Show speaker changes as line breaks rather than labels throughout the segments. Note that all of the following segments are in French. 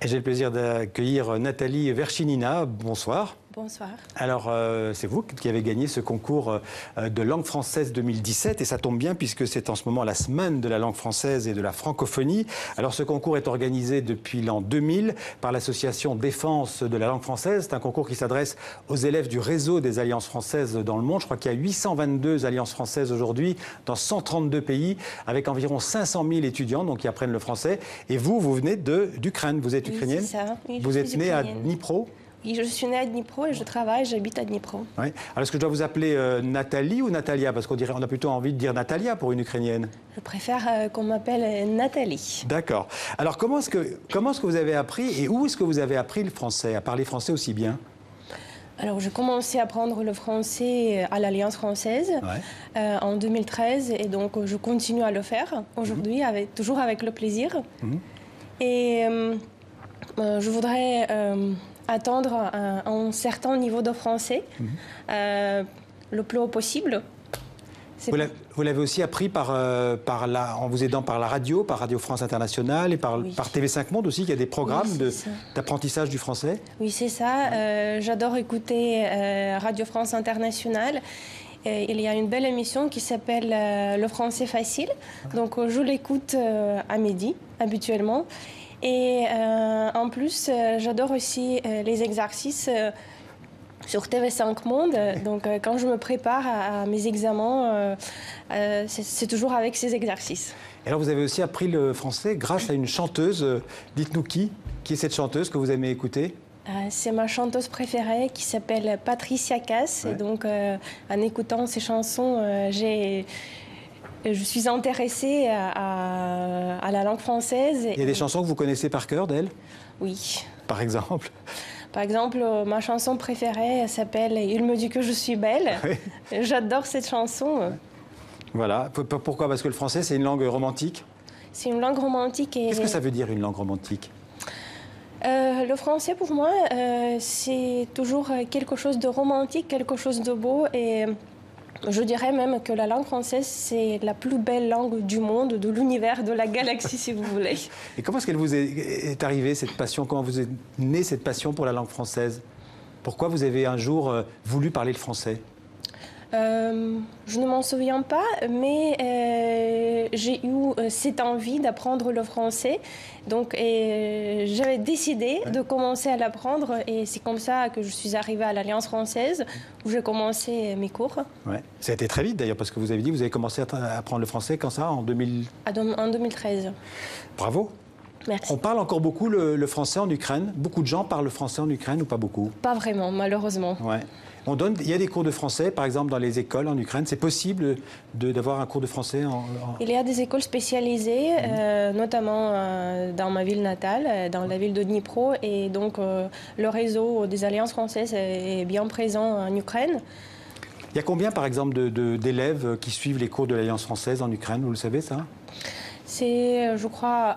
Et j'ai le plaisir d'accueillir Nathalie Verchinina. Bonsoir.
Bonsoir.
Alors, c'est vous qui avez gagné ce concours de langue française 2017 et ça tombe bien puisque c'est en ce moment la semaine de la langue française et de la francophonie. Alors, ce concours est organisé depuis l'an 2000 par l'association Défense de la langue française. C'est un concours qui s'adresse aux élèves du réseau des alliances françaises dans le monde. Je crois qu'il y a 822 alliances françaises aujourd'hui dans 132 pays avec environ 500 000 étudiants donc, qui apprennent le français. Et vous venez d'Ukraine. Vous êtes ukrainienne?
Oui, c'est ça. Oui,
vous êtes née à Dnipro?
Oui, je suis née à Dnipro et je travaille, j'habite à Dnipro.
Oui. Alors, est-ce que je dois vous appeler Nathalie ou Natalia? Parce qu'on a plutôt envie de dire Natalia pour une Ukrainienne.
Je préfère qu'on m'appelle Nathalie.
D'accord. Alors, comment est-ce que vous avez appris et où est-ce que vous avez appris le français, à parler français aussi bien?
Alors, j'ai commencé à apprendre le français à l'Alliance française en 2013 et donc je continue à le faire aujourd'hui, toujours avec le plaisir. Et je voudrais atteindre un certain niveau de français, le plus haut possible.
Vous l'avez aussi appris en vous aidant par la radio, par Radio France Internationale et par TV5 Monde aussi, il y a des programmes d'apprentissage du français.
Oui, c'est ça. J'adore écouter Radio France Internationale. Il y a une belle émission qui s'appelle Le français facile. Donc, je l'écoute à midi, habituellement. Et en plus, j'adore aussi les exercices sur TV5 Monde. Donc, quand je me prépare à mes examens, c'est toujours avec ces exercices.
Et alors, vous avez aussi appris le français grâce à une chanteuse. Dites-nous qui est cette chanteuse que vous aimez écouter?
C'est ma chanteuse préférée qui s'appelle Patricia Cass. Et donc, en écoutant ses chansons, je suis intéressée à la langue française.
Il y a des chansons que vous connaissez par cœur d'elle?
Oui.
Par exemple?
Par exemple, ma chanson préférée s'appelle « Il me dit que je suis belle ». J'adore cette chanson.
Voilà. Pourquoi? Parce que le français, c'est une langue romantique?
C'est une langue romantique.
Qu'est-ce que ça veut dire, une langue romantique?
Le français, pour moi, c'est toujours quelque chose de romantique, quelque chose de beau. Et je dirais même que la langue française, c'est la plus belle langue du monde, de l'univers, de la galaxie, si vous voulez.
Et comment est-ce qu'elle vous est arrivée, cette passion? Comment vous est née cette passion pour la langue française? Pourquoi vous avez un jour voulu parler le français?
Je ne m'en souviens pas, mais j'ai eu cette envie d'apprendre le français. Donc, j'avais décidé de commencer à l'apprendre. Et c'est comme ça que je suis arrivée à l'Alliance française, où j'ai commencé mes cours.
Ouais. Ça a été très vite, d'ailleurs, parce que vous avez dit que vous avez commencé à apprendre le français, quand ça, en
2013.
Bravo.
Merci.
On parle encore beaucoup le français en Ukraine? Beaucoup de gens parlent le français en Ukraine ou pas beaucoup?
Pas vraiment, malheureusement.
Ouais. Il y a des cours de français, par exemple, dans les écoles en Ukraine. C'est possible d'avoir un cours de français
Il y a des écoles spécialisées, notamment dans ma ville natale, dans la ville de Dnipro. Et donc, le réseau des Alliances françaises est bien présent en Ukraine.
Il y a combien, par exemple, d'élèves qui suivent les cours de l'Alliance française en Ukraine? Vous le savez, ça?
C'est, je crois,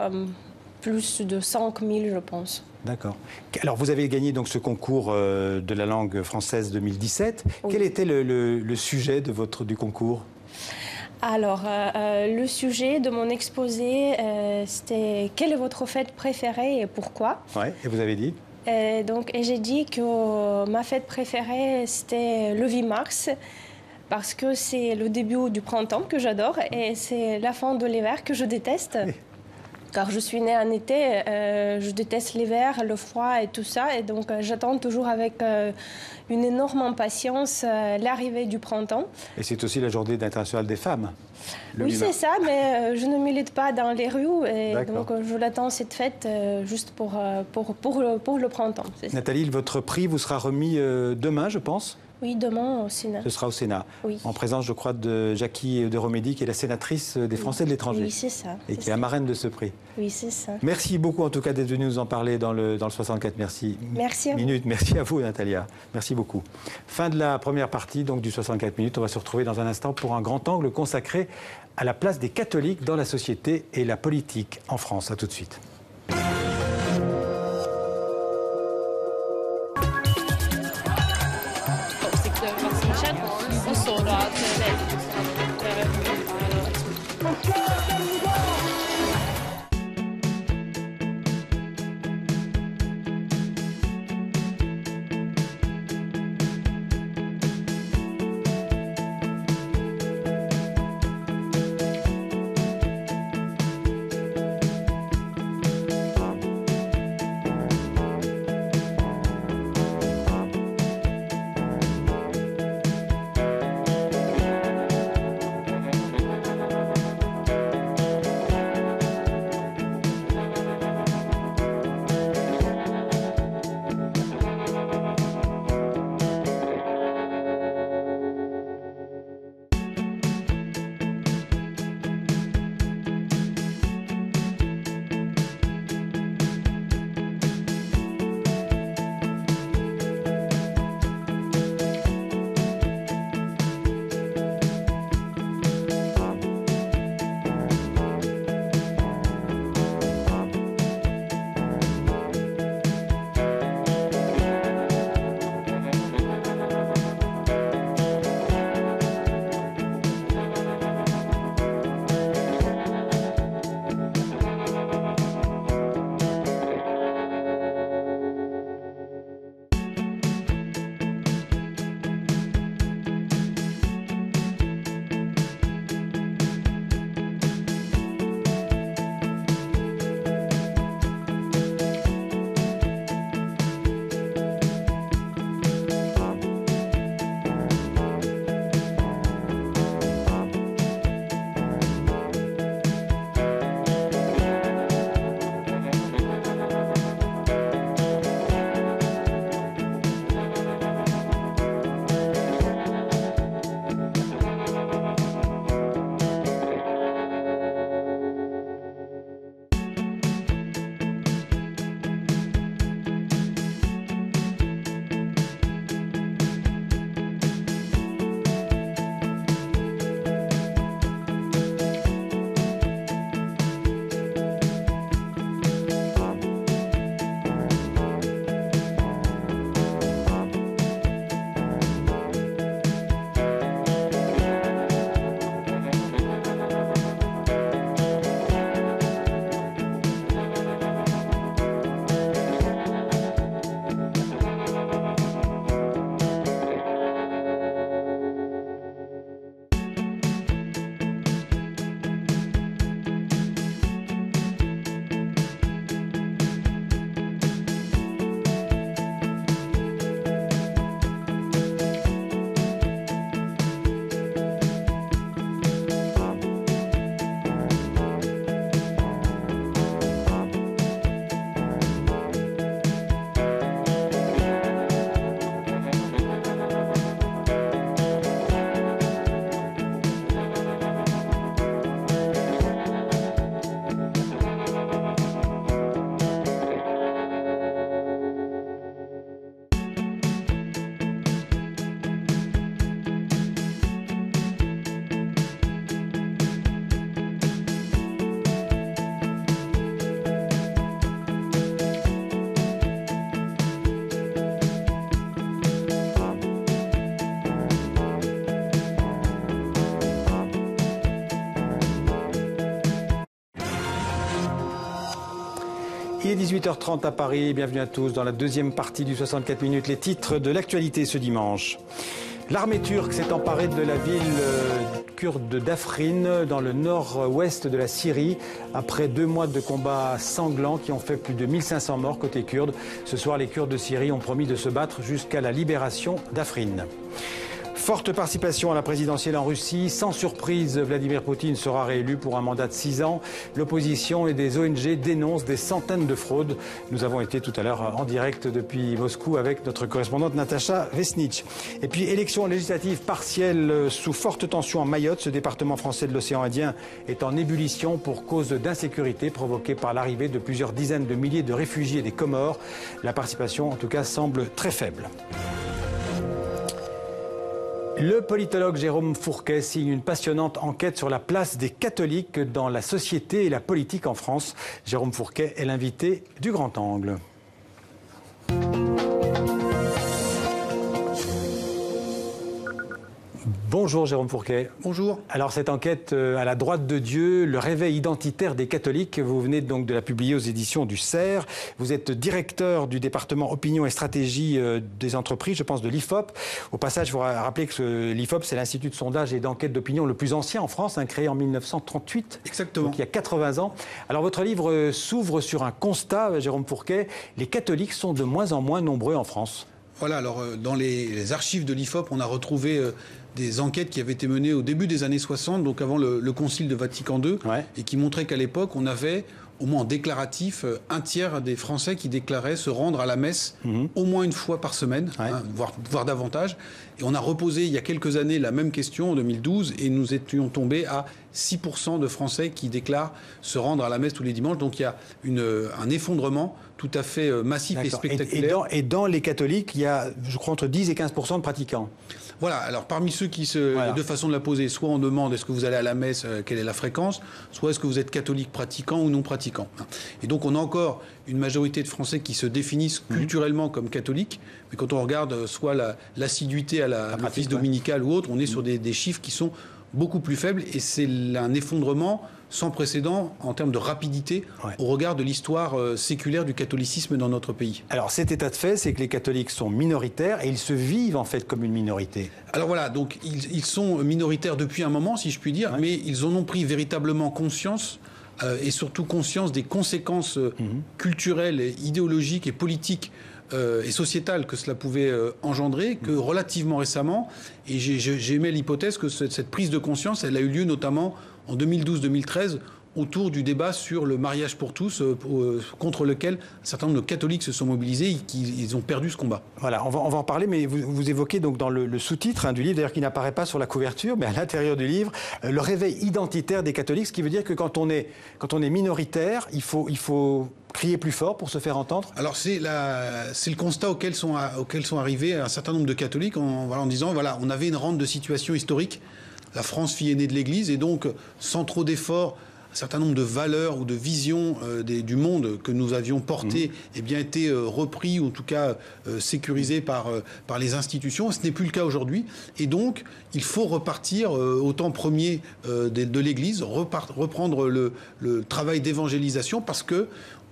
plus de 5 000, je pense.
D'accord. Alors, vous avez gagné donc ce concours de la langue française 2017. Oui. Quel était le sujet du concours?
Alors, le sujet de mon exposé, c'était « Quelle est votre fête préférée et pourquoi ?»
Oui, et vous avez dit?
Et j'ai dit que ma fête préférée, c'était le 8 mars, parce que c'est le début du printemps que j'adore et c'est la fin de l'hiver que je déteste. Oui. Car je suis née en été, je déteste l'hiver, le froid et tout ça. Et donc, j'attends toujours avec une énorme impatience l'arrivée du printemps. Et c'est aussi la journée internationale des femmes. Oui, c'est ça, mais je ne milite pas dans les rues. Et donc, je l'attends, cette fête, juste pour le printemps.
Nathalie, votre prix vous sera remis demain, je pense?
Oui, demain au Sénat.
Ce sera au Sénat,
oui.
En présence, je crois, de Jackie de Romédy, qui est la sénatrice des Français de l'étranger.
Oui, c'est ça.
Et qui est la marraine de ce prix.
Oui, c'est ça.
Merci beaucoup, en tout cas, d'être venu nous en parler dans le 64. Merci.
Merci à vous.
Minutes. Merci à vous, Natalia. Merci beaucoup. Fin de la première partie donc, du 64 minutes. On va se retrouver dans un instant pour un grand angle consacré à la place des catholiques dans la société et la politique en France. À tout de suite. Il est 18h30 à Paris, bienvenue à tous dans la deuxième partie du 64 minutes, les titres de l'actualité ce dimanche. L'armée turque s'est emparée de la ville kurde d'Afrin, dans le nord-ouest de la Syrie, après 2 mois de combats sanglants qui ont fait plus de 1500 morts côté kurde. Ce soir, les Kurdes de Syrie ont promis de se battre jusqu'à la libération d'Afrin. Forte participation à la présidentielle en Russie. Sans surprise, Vladimir Poutine sera réélu pour un mandat de 6 ans. L'opposition et des ONG dénoncent des centaines de fraudes. Nous avons été tout à l'heure en direct depuis Moscou avec notre correspondante Natacha Vesnitch. Et puis, élection législative partielle sous forte tension à Mayotte. Ce département français de l'océan Indien est en ébullition pour cause d'insécurité provoquée par l'arrivée de plusieurs dizaines de milliers de réfugiés des Comores. La participation, en tout cas, semble très faible. Le politologue Jérôme Fourquet signe une passionnante enquête sur la place des catholiques dans la société et la politique en France. Jérôme Fourquet est l'invité du Grand Angle. Bonjour Jérôme Fourquet.
Bonjour.
Alors cette enquête à la droite de Dieu, le réveil identitaire des catholiques, vous venez donc de la publier aux éditions du CERF. Vous êtes directeur du département opinion et stratégie des entreprises, je pense de l'IFOP. Au passage, il faut rappeler que l'IFOP, c'est l'institut de sondage et d'enquête d'opinion le plus ancien en France, créé en 1938.
Exactement.
Donc il y a 80 ans. Alors votre livre s'ouvre sur un constat, Jérôme Fourquet, les catholiques sont de moins en moins nombreux en France.
Voilà, alors dans les archives de l'IFOP, on a retrouvé des enquêtes qui avaient été menées au début des années 60, donc avant le Concile de Vatican II, et qui montraient qu'à l'époque, on avait, au moins en déclaratif, un tiers des Français qui déclaraient se rendre à la messe au moins une fois par semaine, voire davantage. Et on a reposé il y a quelques années la même question, en 2012, et nous étions tombés à 6% de Français qui déclarent se rendre à la messe tous les dimanches. Donc il y a un effondrement tout à fait massif et spectaculaire.
Et dans les catholiques, il y a, je crois, entre 10 et 15% de pratiquants.
Voilà, alors parmi ceux qui deux façons de la poser, soit on demande est-ce que vous allez à la messe, quelle est la fréquence, soit est-ce que vous êtes catholique pratiquant ou non pratiquant. Et donc on a encore une majorité de Français qui se définissent culturellement comme catholiques, mais quand on regarde soit l'assiduité à la messe dominicale ou autre, on est sur des chiffres qui sont beaucoup plus faibles, et c'est un effondrement sans précédent en termes de rapidité au regard de l'histoire séculaire du catholicisme dans notre pays.
Alors cet état de fait, c'est que les catholiques sont minoritaires et ils se vivent en fait comme une minorité.
Alors voilà, donc ils sont minoritaires depuis un moment, si je puis dire, mais ils en ont pris véritablement conscience et surtout conscience des conséquences culturelles, idéologiques et politiques et sociétale que cela pouvait engendrer, que relativement récemment, et j'ai émis l'hypothèse que cette prise de conscience, elle a eu lieu notamment en 2012-2013, autour du débat sur le mariage pour tous, contre lequel un certain nombre de catholiques se sont mobilisés et qu'ils ont perdu ce combat.
Voilà, on va en parler, mais vous évoquez donc dans le sous-titre du livre, d'ailleurs qui n'apparaît pas sur la couverture, mais à l'intérieur du livre, le réveil identitaire des catholiques, ce qui veut dire que quand on est minoritaire, il faut crier plus fort pour se faire entendre.
Alors c'est le constat auquel sont arrivés un certain nombre de catholiques en disant, voilà, on avait une rente de situation historique, la France, fille aînée de l'Église, et donc sans trop d'efforts, un certain nombre de valeurs ou de visions du monde que nous avions portées étaient repris ou en tout cas sécurisés par les institutions. Ce n'est plus le cas aujourd'hui. Et donc, il faut repartir au temps premier de l'Église, reprendre le travail d'évangélisation parce que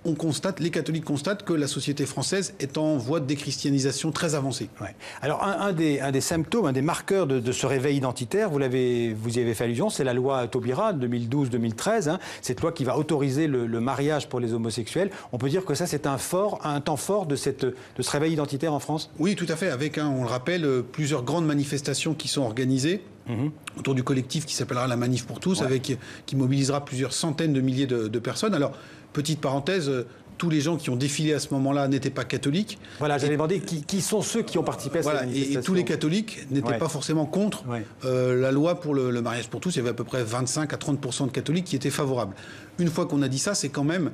les catholiques constatent que la société française est en voie de déchristianisation très avancée.
Ouais. Alors un des symptômes, un des marqueurs de ce réveil identitaire, vous y avez fait allusion, c'est la loi Taubira de 2012-2013, cette loi qui va autoriser le mariage pour les homosexuels. On peut dire que ça c'est un temps fort de ce réveil identitaire en France?
Oui, tout à fait, avec, on le rappelle, plusieurs grandes manifestations qui sont organisées autour du collectif qui s'appellera la Manif pour tous, qui mobilisera plusieurs centaines de milliers de personnes. Alors, petite parenthèse, tous les gens qui ont défilé à ce moment-là n'étaient pas catholiques. Voilà,
j'allais demander qui sont ceux qui ont participé à cette manifestation.
Et tous les catholiques n'étaient pas forcément contre la loi pour le mariage pour tous. Il y avait à peu près 25 à 30% de catholiques qui étaient favorables. Une fois qu'on a dit ça, c'est quand même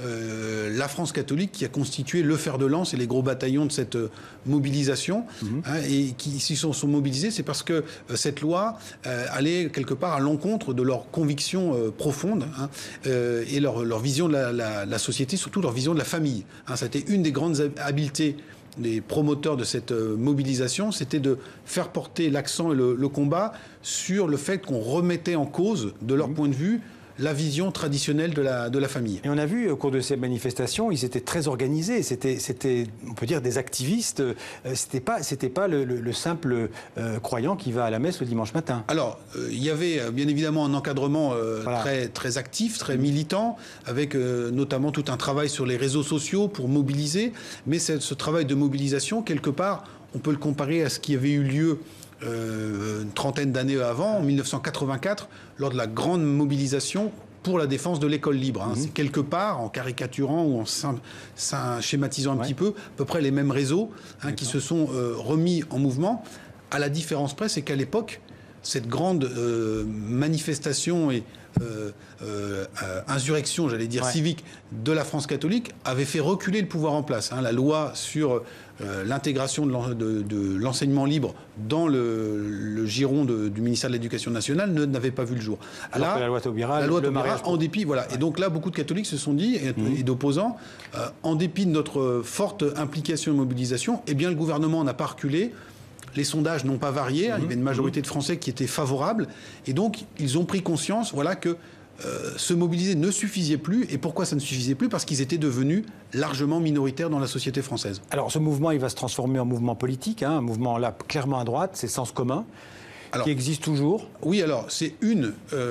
la France catholique qui a constitué le fer de lance et les gros bataillons de cette mobilisation. Et qui s'y sont mobilisés, c'est parce que cette loi allait quelque part à l'encontre de leurs convictions profondes et leur vision de la société, surtout leur vision de la famille. C'était une des grandes habiletés des promoteurs de cette mobilisation, c'était de faire porter l'accent et le combat sur le fait qu'on remettait en cause, de leur point de vue, la vision traditionnelle de la famille.
Et on a vu au cours de ces manifestations, ils étaient très organisés. C'était, on peut dire, des activistes. C'était pas le simple croyant qui va à la messe le dimanche matin.
Alors, il y avait bien évidemment un encadrement très, très actif, très militant, avec notamment tout un travail sur les réseaux sociaux pour mobiliser. Mais ce travail de mobilisation, quelque part, on peut le comparer à ce qui avait eu lieu une trentaine d'années avant, en 1984, lors de la grande mobilisation pour la défense de l'école libre. C'est quelque part, en caricaturant ou en schématisant un petit peu, à peu près les mêmes réseaux qui se sont remis en mouvement. À la différence près, c'est qu'à l'époque, cette grande manifestation et insurrection, j'allais dire, civique de la France catholique avait fait reculer le pouvoir en place. La loi sur l'intégration de l'enseignement libre dans le giron du ministère de l'Éducation nationale n'avait pas vu le jour.
Alors que la loi Taubira,
en dépit, voilà. Et donc là, beaucoup de catholiques se sont dit, et d'opposants, en dépit de notre forte implication et mobilisation, eh bien le gouvernement n'a pas reculé. Les sondages n'ont pas varié. Il y avait une majorité de Français qui étaient favorables. Et donc, ils ont pris conscience que se mobiliser ne suffisait plus. Et pourquoi ça ne suffisait plus? Parce qu'ils étaient devenus largement minoritaires dans la société française.
Alors, ce mouvement, il va se transformer en mouvement politique. Un mouvement, là, clairement à droite. C'est Sens commun. Qui existe toujours.
Oui, alors c'est une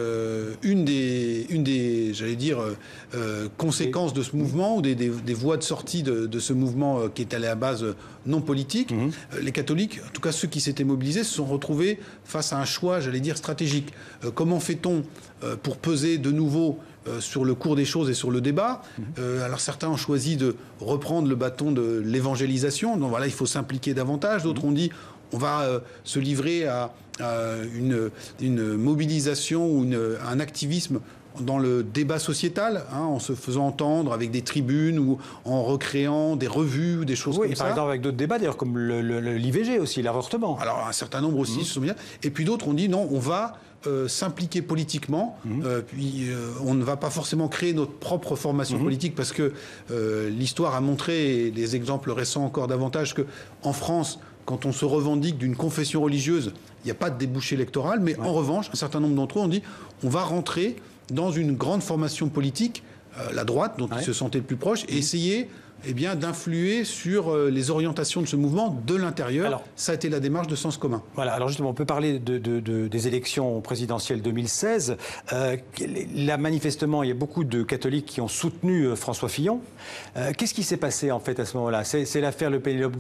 des j'allais dire, conséquences de ce mouvement, ou des voies de sortie de ce mouvement qui est à la base non politique. Les catholiques, en tout cas ceux qui s'étaient mobilisés, se sont retrouvés face à un choix, j'allais dire, stratégique. Comment fait-on pour peser de nouveau sur le cours des choses et sur le débat? Alors certains ont choisi de reprendre le bâton de l'évangélisation. Donc voilà, il faut s'impliquer davantage. D'autres ont dit on va se livrer à une mobilisation ou un activisme dans le débat sociétal, en se faisant entendre avec des tribunes ou en recréant des revues ou des choses comme ça.
Par exemple avec d'autres débats, d'ailleurs, comme l'IVG aussi, l'avortement.
Alors un certain nombre aussi se sont mis là. Et puis d'autres ont dit non, on va s'impliquer politiquement, puis on ne va pas forcément créer notre propre formation politique, parce que l'histoire a montré, et les exemples récents encore davantage, qu'en France, quand on se revendique d'une confession religieuse, il n'y a pas de débouché électoral, mais en revanche, un certain nombre d'entre eux ont dit on va rentrer dans une grande formation politique, la droite, dont ils se sentaient le plus proches, et essayer d'influer sur les orientations de ce mouvement de l'intérieur. Alors, ça a été la démarche de Sens commun.
Voilà, alors justement, on peut parler des élections présidentielles 2016. Là, manifestement, il y a beaucoup de catholiques qui ont soutenu François Fillon. Qu'est-ce qui s'est passé, en fait, à ce moment-là? C'est l'affaire le Penelope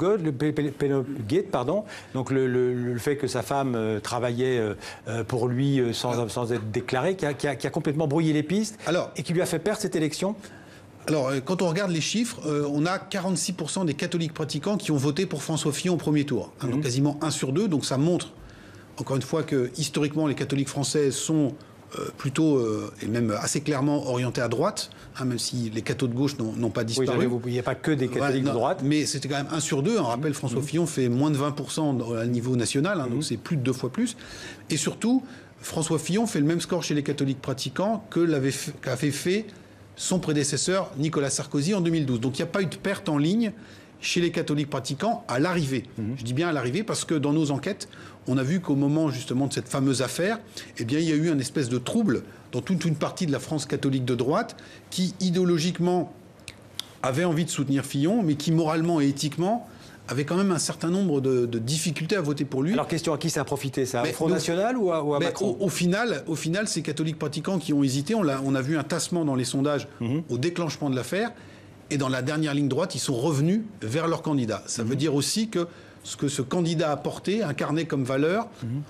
Gate, pardon. Donc, le fait que sa femme travaillait pour lui sans être déclarée, qui a complètement brouillé les pistes et qui lui a fait perdre cette élection.
Alors, quand on regarde les chiffres, on a 46% des catholiques pratiquants qui ont voté pour François Fillon au premier tour. Donc quasiment 1 sur 2. Donc ça montre, encore une fois, que historiquement, les catholiques français sont plutôt, et même assez clairement, orientés à droite, même si les cathos de gauche n'ont pas disparu.
Oui, il n'y a pas que des catholiques de droite.
Mais c'était quand même 1 sur 2. On rappelle, François Fillon fait moins de 20% à niveau national, donc c'est plus de 2 fois plus. Et surtout, François Fillon fait le même score chez les catholiques pratiquants qu'avait fait son prédécesseur Nicolas Sarkozy en 2012. Donc il n'y a pas eu de perte en ligne chez les catholiques pratiquants à l'arrivée. Je dis bien à l'arrivée parce que dans nos enquêtes, on a vu qu'au moment justement de cette fameuse affaire, il y a eu un espèce de trouble dans toute une partie de la France catholique de droite qui idéologiquement avait envie de soutenir Fillon, mais qui moralement et éthiquement avait quand même un certain nombre de difficultés à voter pour lui.
Alors, question, à qui ça a profité, ça? Au Front National ou à Macron?
Au final, ces catholiques pratiquants qui ont hésité, on a vu un tassement dans les sondages au déclenchement de l'affaire, et dans la dernière ligne droite, ils sont revenus vers leur candidat. Ça veut dire aussi que ce que ce candidat a porté, incarné comme valeur,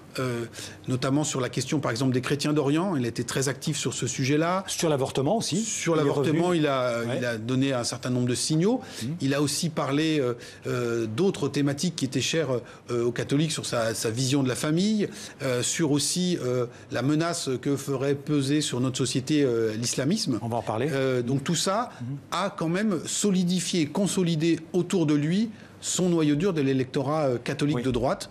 notamment sur la question, par exemple, des chrétiens d'Orient. Il a été très actif sur ce sujet-là.
Sur l'avortement aussi.
Sur l'avortement, il a donné un certain nombre de signaux. Il a aussi parlé d'autres thématiques qui étaient chères aux catholiques, sur sa vision de la famille, sur aussi la menace que ferait peser sur notre société l'islamisme.
On va en parler.
Donc tout ça a quand même solidifié, consolidé autour de lui son noyau dur de l'électorat catholique de droite,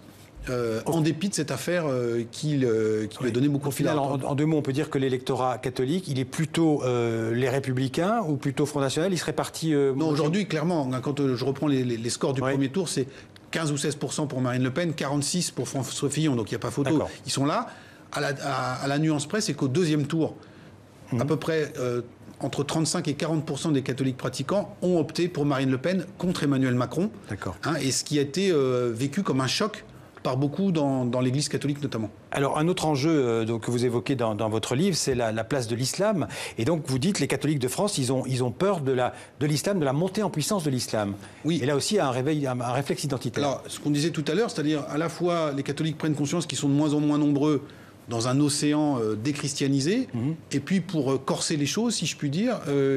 en dépit de cette affaire qui lui a donné beaucoup de fil à retordre.
En 2 mots, on peut dire que l'électorat catholique, il est plutôt les Républicains ou plutôt Front National? Il serait parti...
Non, aujourd'hui, clairement, quand je reprends les scores du premier tour, c'est 15 ou 16% pour Marine Le Pen, 46% pour François Fillon, donc il n'y a pas photo. Ils sont là. À la nuance près, c'est qu'au 2e tour, à peu près entre 35 et 40% des catholiques pratiquants ont opté pour Marine Le Pen contre Emmanuel Macron.
D'accord.
Et ce qui a été vécu comme un choc par beaucoup dans l'Église catholique notamment.
Alors un autre enjeu que vous évoquez dans votre livre, c'est la place de l'islam. Et donc vous dites les catholiques de France, ils ont peur de l'islam, de la montée en puissance de l'islam. Oui. Et là aussi, il y a un réflexe identitaire.
Alors ce qu'on disait tout à l'heure, c'est-à-dire à la fois les catholiques prennent conscience qu'ils sont de moins en moins nombreux dans un océan déchristianisé, et puis pour corser les choses, si je puis dire,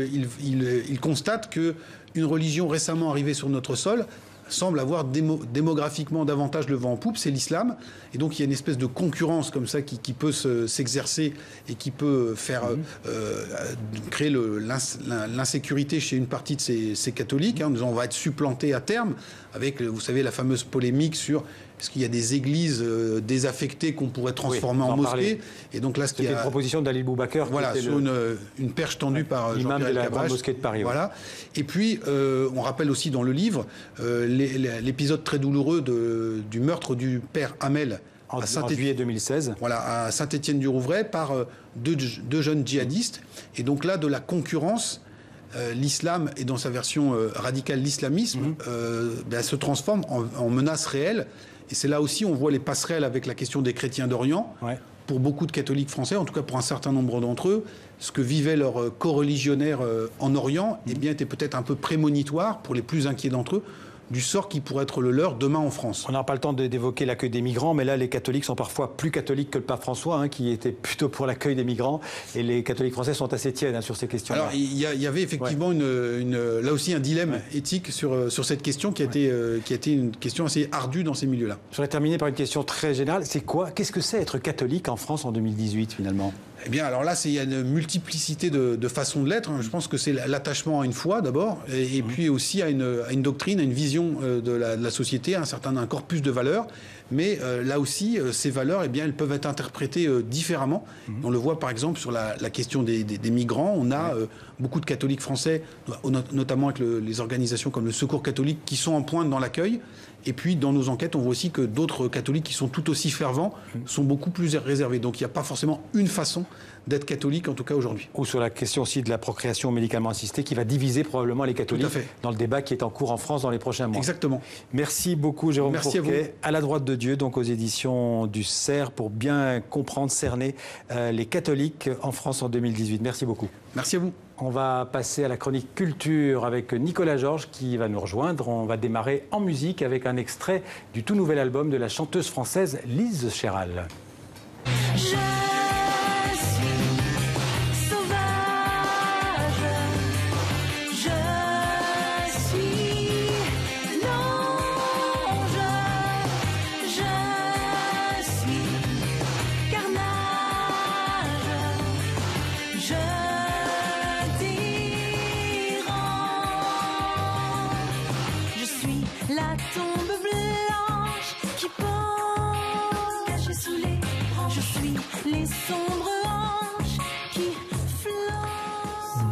ils constatent qu'une religion récemment arrivée sur notre sol semble avoir démographiquement davantage le vent en poupe, c'est l'islam. Et donc il y a une espèce de concurrence comme ça qui peut s'exercer et qui peut faire créer l'insécurité chez une partie de ces catholiques. En disant on va être supplanté à terme avec, vous savez, la fameuse polémique sur est-ce qu'il y a des églises désaffectées qu'on pourrait transformer en mosquées. Et donc là,
c'était une proposition d'Ali Boubaker.
Voilà, sur une perche tendue par
Jean-Pierre Elkabbach, de la grande mosquée de Paris.
Voilà. Et puis, on rappelle aussi dans le livre l'épisode très douloureux du meurtre du père Hamel
en juillet 2016.
Voilà, à Saint-Étienne-du-Rouvray par deux jeunes djihadistes. Et donc là, de la concurrence, l'islam et dans sa version radicale l'islamisme se transforme en menace réelle. Et c'est là aussi on voit les passerelles avec la question des chrétiens d'Orient. Ouais. Pour beaucoup de catholiques français, en tout cas pour un certain nombre d'entre eux, ce que vivaient leurs coreligionnaires en Orient était peut-être un peu prémonitoire pour les plus inquiets d'entre eux du sort qui pourrait être le leur demain en France.
On n'a pas le temps d'évoquer l'accueil des migrants, mais là, les catholiques sont parfois plus catholiques que le pape François, qui était plutôt pour l'accueil des migrants. Et les catholiques français sont assez tièdes sur ces questions-là.
Alors, il y avait effectivement là aussi un dilemme éthique sur cette question qui a été une question assez ardue dans ces milieux-là.
Je voudrais terminer par une question très générale. Qu'est-ce que c'est être catholique en France en 2018, finalement ?
Eh bien, alors là, il y a une multiplicité de façons de l'être. Je pense que c'est l'attachement à une foi, d'abord, et puis aussi à une doctrine, à une vision de la société, un corpus de valeurs. Mais là aussi, ces valeurs, elles peuvent être interprétées différemment. On le voit, par exemple, sur la question des migrants. On a beaucoup de catholiques français, notamment avec les organisations comme le Secours catholique, qui sont en pointe dans l'accueil. Et puis, dans nos enquêtes, on voit aussi que d'autres catholiques qui sont tout aussi fervents sont beaucoup plus réservés. Donc, il n'y a pas forcément une façon d'être catholique, en tout cas aujourd'hui.
Ou sur la question aussi de la procréation médicalement assistée, qui va diviser probablement les catholiques dans le débat qui est en cours en France dans les prochains mois.
Exactement.
Merci beaucoup, Jérôme Fourquet. À la droite de Dieu, donc aux éditions du CERF, pour bien comprendre, cerner les catholiques en France en 2018. Merci beaucoup.
Merci à vous.
On va passer à la chronique culture avec Nicolas Georges qui va nous rejoindre. On va démarrer en musique avec un extrait du tout nouvel album de la chanteuse française Lise Chéral.
La tombe blanche qui pend cachée sous les branches. Je suis les sombres hanches qui flottent.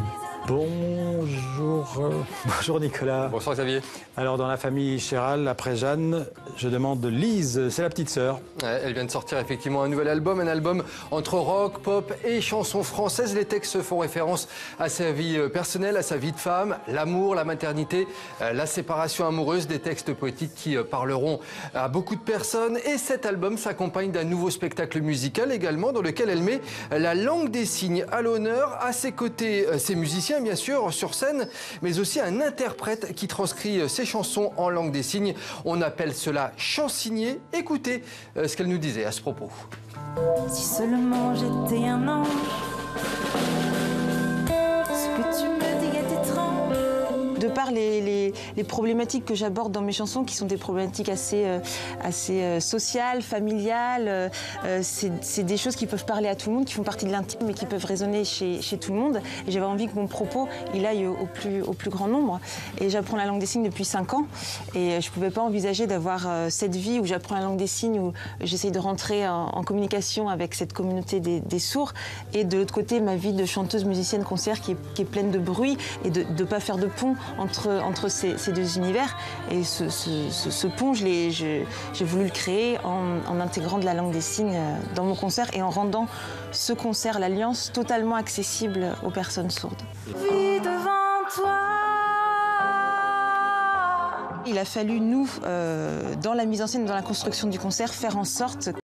Bonjour Nicolas.
Bonsoir Xavier.
Alors dans la famille Chéral, après Jeanne, je demande Lise, c'est la petite sœur.
Elle vient de sortir effectivement un nouvel album, entre rock, pop et chansons françaises. Les textes font référence à sa vie personnelle, à sa vie de femme, l'amour, la maternité, la séparation amoureuse, des textes poétiques qui parleront à beaucoup de personnes. Et cet album s'accompagne d'un nouveau spectacle musical également, dans lequel elle met la langue des signes à l'honneur. À ses côtés, ses musiciens bien sûr sur scène, mais aussi un interprète qui transcrit ses chansons en langue des signes. On appelle cela chansigner. Écoutez ce qu'elle nous disait à ce propos.
Si seulement j'étais un ange, ce que tu me dis est étrange.
De par les problématiques que j'aborde dans mes chansons, qui sont des problématiques assez sociales, familiales, c'est des choses qui peuvent parler à tout le monde, qui font partie de l'intime et qui peuvent résonner chez tout le monde. Et j'avais envie que mon propos il aille au plus grand nombre. Et j'apprends la langue des signes depuis 5 ans. Et je ne pouvais pas envisager d'avoir cette vie où j'apprends la langue des signes, où j'essaye de rentrer en communication avec cette communauté des sourds. Et de l'autre côté, ma vie de chanteuse, musicienne, concert qui est pleine de bruit et de ne pas faire de pont entre entre ces deux univers. Et ce pont, j'ai voulu le créer en intégrant de la langue des signes dans mon concert et en rendant ce concert, l'Alliance, totalement accessible aux personnes sourdes.
Vis devant toi.
Il a fallu, nous, dans la mise en scène, dans la construction du concert, faire en sorte